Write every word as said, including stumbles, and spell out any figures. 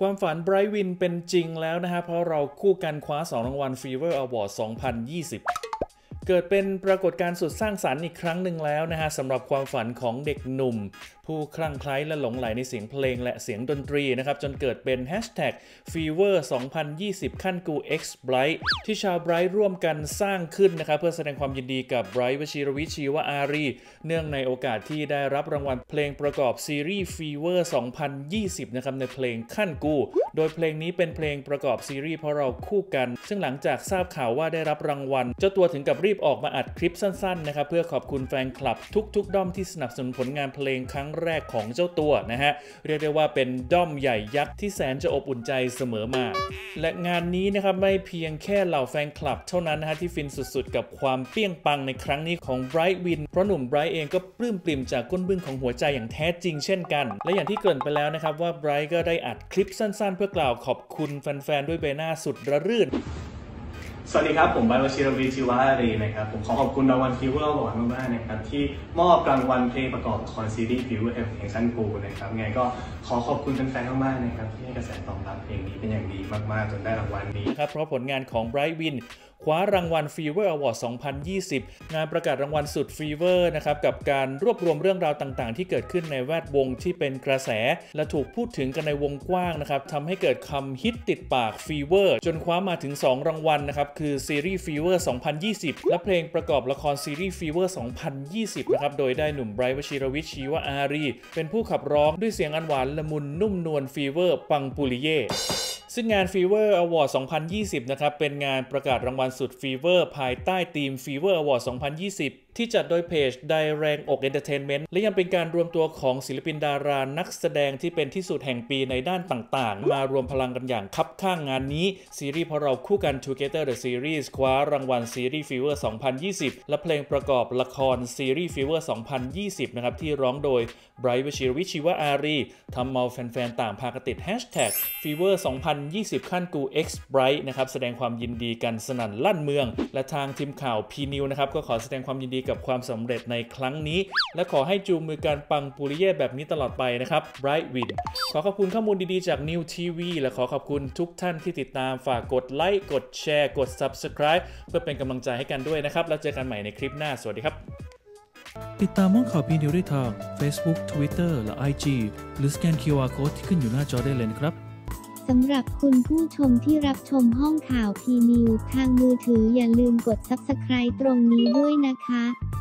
ความฝันไบรท์วินเป็นจริงแล้วนะฮะเพราะเราคู่กันคว้าสองรางวัล Fever Award สองพันยี่สิบเกิดเป็นปรากฏการณ์สุดสร้างสรรค์อีกครั้งหนึ่งแล้วนะฮะสำหรับความฝันของเด็กหนุ่มผู้คลั่งไคล้และหลงไหลในเสียงเพลงและเสียงดนตรีนะครับจนเกิดเป็น แฮชแท็ก ฟีเวอร์ สองพันยี่สิบ ขั้นกู X Bright ที่ชาวไบรท์ร่วมกันสร้างขึ้นนะครับเพื่อแสดงความยินดีกับไบรท์ วชิรวิทย์ ชีวอารีเนื่องในโอกาสที่ได้รับรางวัลเพลงประกอบซีรีส์ ฟีเวอร์ สองพันยี่สิบ นะครับในเพลงขั้นกูโดยเพลงนี้เป็นเพลงประกอบซีรีส์เพราะเราคู่กันซึ่งหลังจากทราบข่าวว่าได้รับรางวัลเจ้าตัวถึงกับรีบออกมาอัดคลิปสั้นๆนะครับเพื่อขอบคุณแฟนคลับทุกๆด้อมที่สนับสนุนผลงานเพลงครั้งแรกของเจ้าตัวนะฮะเรียกได้ว่าเป็นด้อมใหญ่ยักษ์ที่แสนจะอบอุ่นใจเสมอมาและงานนี้นะครับไม่เพียงแค่เหล่าแฟนคลับเท่านั้นนะฮะที่ฟินสุดๆกับความเปี้ยงปังในครั้งนี้ของไบรท์วินเพราะหนุ่มไบรท์เองก็ปลื้มปริ่มจากก้นบึ้งของหัวใจอย่างแท้จริงเช่นกันและอย่างที่เกริ่นไปแล้วนะครับว่าไบรท์ก็ได้อัดคลิปสั้นๆเพื่อกล่าวขอบคุณแฟนๆด้วยใบหน้าสุดระรื่นสวัสดีครับผมไบรท์ วชิรวิทย์ ชีวอารีนะครับผมขอขอบคุณรางวัล Fever Award มากๆนะครับที่มอบรางวัลเพลงประกอบละครซีรีส์ Fever แห่งชั้นกูนะครับไงก็ขอขอบคุณแฟนๆมากๆนะครับที่ให้กระแสตอบรับเพลงนี้เป็นอย่างดีมากๆจนได้รางวัลนี้ครับเพราะผลงานของไบรท์วินคว้ารางวัล Fever Award สองพันยี่สิบ งานประกาศรางวัลสุด Fever นะครับกับการรวบรวมเรื่องราวต่างๆที่เกิดขึ้นในแวดวงที่เป็นกระแสและถูกพูดถึงกันในวงกว้างนะครับทำให้เกิดคำฮิตติดปาก Fever จนคว้ามาถึงสองรางวัลนะครับคือซีรีส์ Fever สองพันยี่สิบ และเพลงประกอบละครซีรีส์ Fever สองพันยี่สิบ นะครับโดยได้หนุ่มไบรท์ วชิรวิทย์ ชีวอารีเป็นผู้ขับร้องด้วยเสียงอันหวานละมุนนุ่มนวล Fever ปังปุริเย่ซึ่งงาน Fever Award สองพันยี่สิบ นะครับเป็นงานประกาศรางวัลสุด Fever ภายใต้ธีม Fever Award สองพันยี่สิบ ที่จัดโดยเพจไดแรงอกเอนเตอร์เทนเมนต์และยังเป็นการรวมตัวของศิลปินดารานักแสดงที่เป็นที่สุดแห่งปีในด้านต่างๆมารวมพลังกันอย่างคับข้างงานนี้ซีรีส์เพราะเราคู่กัน Together the Series คว้ารางวัลซีรีส์ Fever สองพันยี่สิบ และเพลงประกอบละครซีรีส์ Fever สองพันยี่สิบ นะครับที่ร้องโดยไบรท์ วชิรวิทย์ ชีวอารีทำเอาแฟนๆต่างพากันติด แฮชแท็ก ฟีเวอร์ สองพันยี่สิบ ขั้นกู X Bright นะครับแสดงความยินดีกันสนั่นลั่นเมืองและทางทีมข่าว พี นิว นะครับก็ขอแสดงความยินดีกับความสำเร็จในครั้งนี้และขอให้จูงมือการปังปุริเย่แบบนี้ตลอดไปนะครับไบรท์วินขอขอบคุณข้อมูลดีๆจาก นิว ที วี และขอขอบคุณทุกท่านที่ติดตามฝากกดไลค์กดแชร์กด ซับสไครบ์ เพื่อเป็นกำลังใจให้กันด้วยนะครับแล้วเจอกันใหม่ในคลิปหน้าสวัสดีครับติดตามห้องข่าว พี นิว ได้ทาง Facebook Twitter และ ไอ จี หรือสแกน คิว อาร์ Code ที่ขึ้นอยู่หน้าจอได้เลยนะครับสำหรับคุณผู้ชมที่รับชมห้องข่าว พี นิว ทางมือถืออย่าลืมกด ซับสไครบ์ ตรงนี้ด้วยนะคะ